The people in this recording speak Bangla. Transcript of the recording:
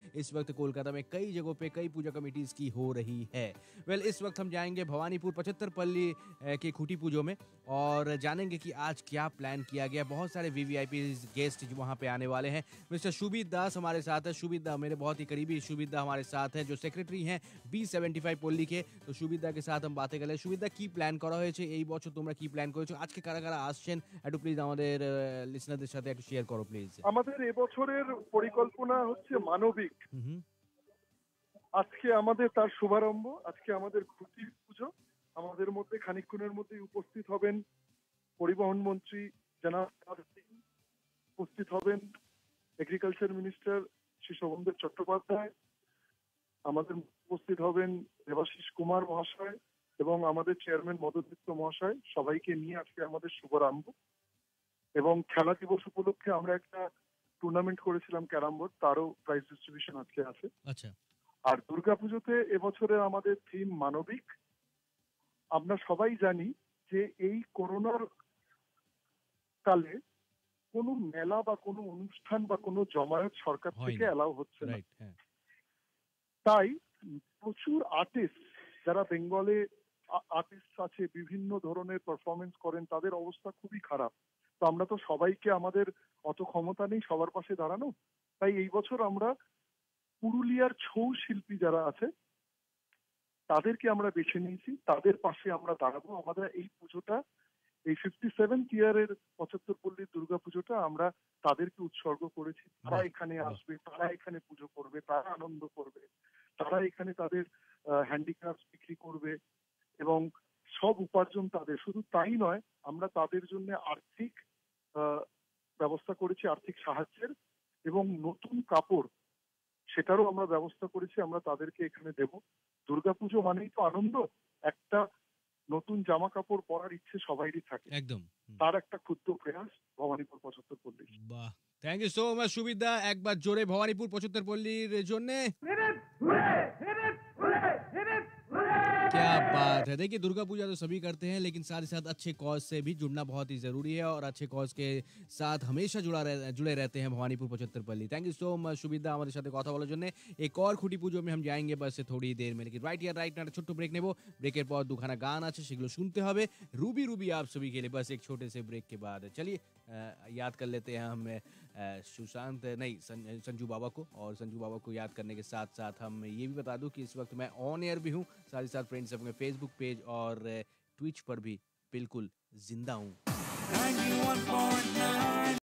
इस वक्त कोलकाता में कई जगहों पे कई पूजा कमेटीज की हो रही है। वेल इस वक्त हम जाएंगे भवानीपुर 75 पल्ली के खूटी पूजों में और जानेंगे कि आज क्या प्लान किया गया। बहुत सारे वीवीआईपी गेस्ट जो वहाँ पे आने वाले हैं। मिस्टर शुभित दास हमारे साथ है। शुभित दा मेरे बहुत ही करीबी शुभित दा हमारे साथ हैं, जो सेक्रेटरी हैं B75 পল্লী के। তো সুবিধ দাকে সাথে हम बातें গেলে সুবিধ দা কি প্ল্যান করা হয়েছে এই বছর, তোমরা কি প্ল্যান করেছো, আজকে কারা কারা আসছেন একটু প্লিজ আমাদের লিসনারদের সাথে একটু শেয়ার করো প্লিজ। আমাদের এবছরের পরিকল্পনা হচ্ছে মানবিক। আজকে আমাদের তার শুভারম্ভ, আজকে আমাদের খুঁটি পুজো। আমাদের মধ্যে খানিকক্ষণের মধ্যেই উপস্থিত হবেন পরিবহন মন্ত্রী জনাব সিং, উপস্থিত হবেন এগ্রিকালচার মিনিস্টার শ্রী শোভনদেব চট্টোপাধ্যায়, আমাদের উপস্থিত হবেন দেবাশিস কুমার মহাশয় এবং আমাদের চেয়ারম্যান মদন মিত্র মহাশয়। সবাইকে নিয়ে আজকে আমাদের শুভারম্ভ এবং খেলা দিবস উপলক্ষে আমরা একটা টুর্নামেন্ট করেছিলাম ক্যারাম বোর্ড, তারও প্রাইজ ডিস্ট্রিবিউশন আজকে আছে। আচ্ছা। আর দুর্গাপুজোতে এবছরে আমাদের থিম মানবিক। আমরা সবাই জানি যে এই করোনার কালে কোনো মেলা বা কোনো অনুষ্ঠান বা কোনো জমায়েত সরকার থেকে অ্যালাউ হচ্ছে না। তাই প্রচুর আর্টিস্ট যারা বেঙ্গলে আর্টিস্ট আছে, বিভিন্ন ধরনের পারফরমেন্স করেন, তাদের অবস্থা খুবই খারাপ। তো আমরা তো সবাইকে, আমাদের অত ক্ষমতা নেই সবার পাশে দাঁড়ানো। তাই এই বছর আমরা পুরুলিয়ার ছৌ শিল্পী যারা আছে তাদেরকে আমরা বেছে নিয়েছি, তাদের পাশে আমরা দাঁড়াবো। আমাদের এই পুজোটা, এই 57th ইয়ারের 75 পল্লীর দুর্গা পুজোটা আমরা তাদেরকে উৎসর্গ করেছি। তারা এখানে আসবে, তারা এখানে পুজো করবে, তারা আনন্দ করবে, তারা এখানে তাদের হ্যান্ডিক্রাফট বিক্রি করবে এবং সব উপার্জন তাদের। শুধু তাই নয়, আমরা তাদের জন্য আর্থিক ব্যবস্থা করেছি, আর্থিক সাহায্যের, এবং নতুন কাপড় সেটারও আমরা ব্যবস্থা করেছি, আমরা তাদেরকে এখানে দেব। দুর্গাপুজো মানেই তো আনন্দ, একটা নতুন জামা কাপড় পরার ইচ্ছে সবাইরই থাকে, একদম তার একটা ক্ষুদ্র প্রয়াস ভবানীপুর 75 পল্লী। বাহ, thank you so much Subidh দা। একবার জোরে ভবানীপুর 75 পল্লীর জন্য। क्या बात है। देखिए दुर्गा पूजा तो सभी करते हैं, लेकिन साथ ही साथ अच्छे कॉज से भी जुड़ना बहुत ही ज़रूरी है और अच्छे कॉज के साथ हमेशा जुड़े रहते हैं भवानीपुर 75 পল্লী। থ্যাংক ইউ সো মাচ সুবিধা আমাদের সাথে কথা বলার জন্য। এক और খুঁটি পুজো में हम जाएंगे बस थोड़ी देर में, लेकिन राइट ना একটা ছোট্ট ব্রেক নেব। ব্রেকের পর দুখানা গান আছে, সেগুলো শুনতে হবে। रूबी रूबी आप सभी के लिए बस एक छोटे से ब्रेक के बाद। चलिए याद कर लेते हैं हम सुशांत नहीं संजू बाबा को, और संजू बाबा को याद करने के साथ साथ हम ये भी बता दूं कि इस वक्त मैं ऑन एयर भी हूँ, साथ ही साथ फ्रेंड्स अपने फेसबुक पेज और ट्विच पर भी बिल्कुल जिंदा हूँ।